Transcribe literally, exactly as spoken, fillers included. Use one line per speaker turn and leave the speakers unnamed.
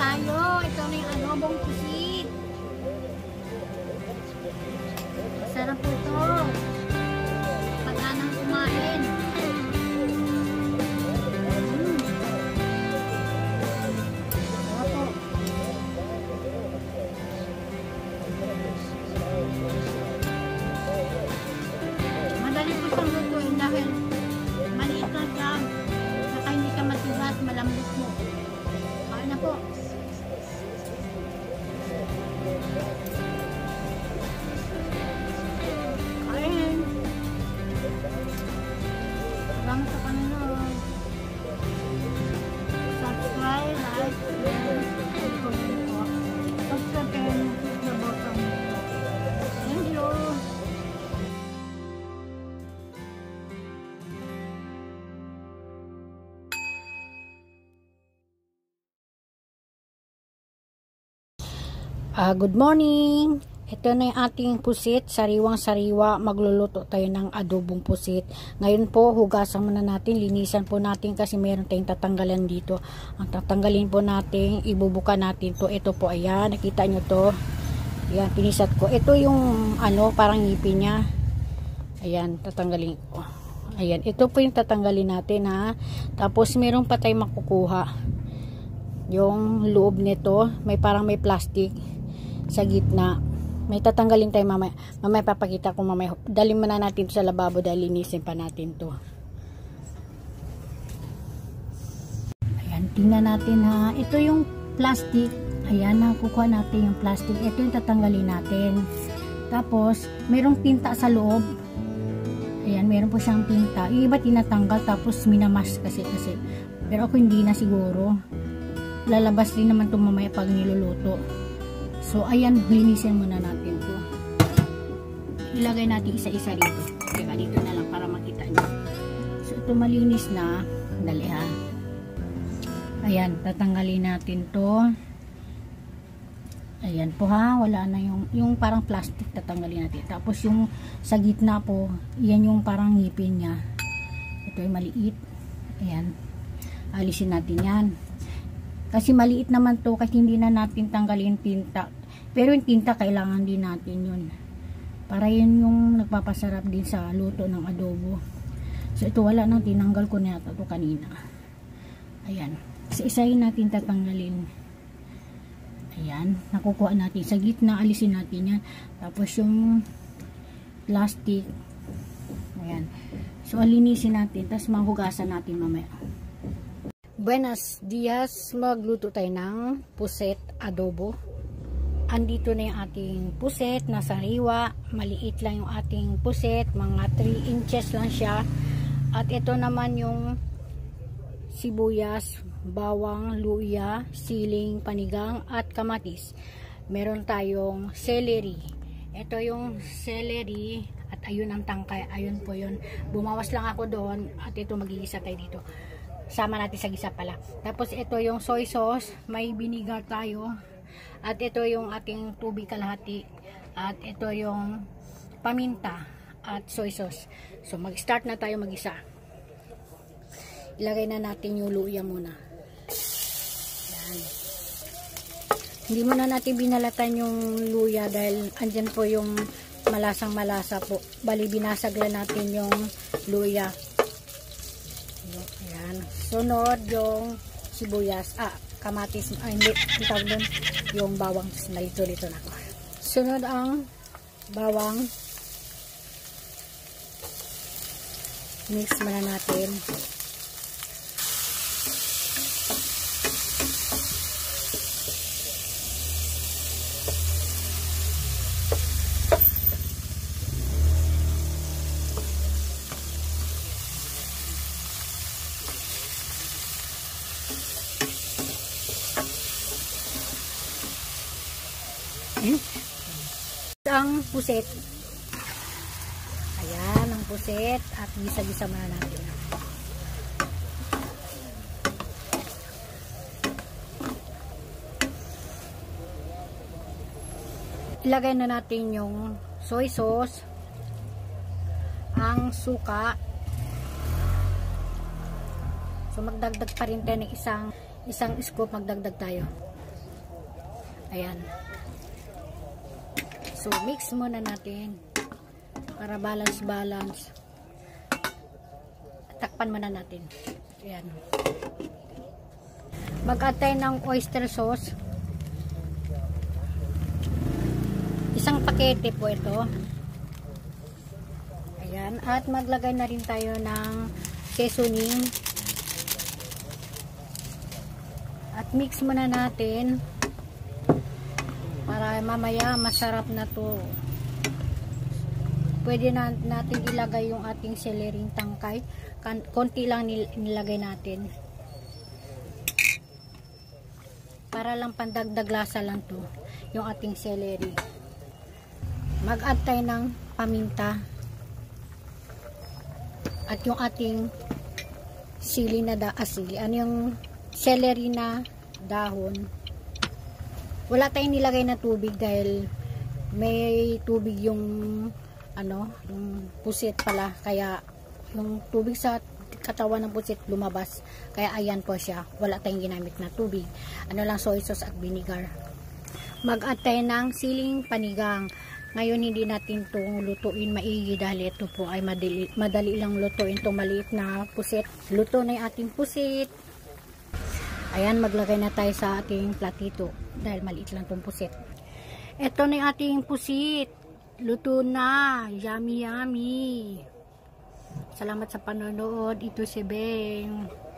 tayo. Ito na yung adobong pusit. Masarap po ito. Pagkanang kumain. Mm. Sarap po. Madali po siyang lutuin dahil maliit lang siya. Saka hindi ka matigas, malambot mo. Kain na po. Kain. Salamat sa kanila. Subscribe, like, share, and comment po. Subscribe kayo ng click the button nito. Thank you. Uh, good morning! Ito na yung ating pusit, sariwang-sariwa. Magluluto tayo ng adobong pusit. Ngayon po, hugasan muna natin, linisan po natin kasi meron tayong tatanggalan dito. Ang tatanggalin po natin, ibubuka natin to. Ito po, ayan, nakita nyo to. Ayan, pinisat ko. Ito yung, ano, parang ngipin niya. Ayan, tatanggalin ko. Ayan, ito po yung tatanggalin natin, ha. Tapos, meron pa tayong makukuha. Yung loob nito, may parang may plastic sa gitna. May tatanggalin tayo mamaya. Mamaya papakita ko mamaya. Dalhin muna natin to sa lababo dahil linisin pa natin to. Ayan, tingnan natin ha. Ito yung plastic. Ayan, nakukuha natin yung plastic. Ito yung tatanggalin natin. Tapos, merong tinta sa loob. Ayan, meron po siyang tinta. Yung iba tinatanggal tapos minamas kasi kasi. Pero ako hindi na siguro. Lalabas din naman ito mamaya pag niluluto. So, ayan, linisin muna natin to. Ilagay natin isa-isa dito. Teka, dito na lang para makita nyo. So, ito malinis na. Dali ha. Ayan, tatanggalin natin to. Ayan po ha. Wala na yung, yung parang plastic tatanggalin natin. Tapos yung sa gitna po, yan yung parang ngipin niya. Ito ay maliit. Ayan. Alisin natin yan. Kasi maliit naman to kasi hindi na natin tanggalin tinta. Pero yung tinta kailangan din natin yun. Para yun yung nagpapasarap din sa luto ng adobo. So ito wala nang tinanggal ko na ito kanina. Ayan. So isahin natin tatanggalin. Ayan. Nakukuha natin sa gitna. Alisin natin yan. Tapos yung plastic. Ayan. So alinisin natin. Tapos mahugasan natin mamaya. Buenos dias, magluto tayo ng puset adobo. Andito na yung ating puset na sariwa. Maliit lang yung ating puset, mga three inches lang siya. At ito naman yung sibuyas, bawang, luya, siling, panigang at kamatis. Meron tayong celery. Ito yung celery at ayun ang tangkay. Ayun po yun. Bumawas lang ako doon at ito mag-iisa tayo dito. Sama natin sa gisa pala. Tapos ito yung soy sauce, may vinegar tayo. At ito yung ating tubig kalahati. At ito yung paminta at soy sauce. So mag-start na tayo mag-isa. Ilagay na natin yung luya muna. Yan. Hindi muna natin binalatan yung luya dahil andyan po yung malasang malasa po. Bali binasag lang natin yung luya. Ayan. Sunod yung sibuyas. Ah, kamatis. Ah, hindi. Itawag doon yung bawang. Nalito-lito na ako. Sunod ang bawang. Mix muna natin. Ang puset. Ayan ang puset at gisa-gisa muna natin. Ilagay na natin yung soy sauce, ang suka. So magdagdag pa rin tayo ng isang isang scoop, magdagdag tayo. Ayan. So, mix muna natin para balance-balance. Takpan muna natin. Ayan. Mag-add tayo ng oyster sauce. Isang pakete po ito. Ayan. At maglagay na rin tayo ng seasoning. At mix muna natin para mamaya masarap na to. Pwede na natin ilagay yung ating celery tangkay. Konti lang nil nilagay natin. Para lang pandagdag lasa lang to yung ating celery. Mag-add tayo ng paminta. At yung ating sili na da, ah, sili. Ano yung celery na dahon. Wala tayong nilagay na tubig dahil may tubig yung ano, yung pusit pala. Kaya yung tubig sa katawan ng pusit lumabas. Kaya ayan po siya. Wala tayong ginamit na tubig. Ano lang, soy sauce at vinegar. Mag-add tayo ng siling panigang. Ngayon hindi natin itong lutuin maigi dahil ito po ay madali, madali lang lutuin itong maliit na pusit. Luto na yung ating pusit. Ayan, maglagay na tayo sa ating platito dahil maliit lang itong pusit. Ito na yung ating pusit. Luto na. Yummy, yummy. Salamat sa panonood. Ito si Beng.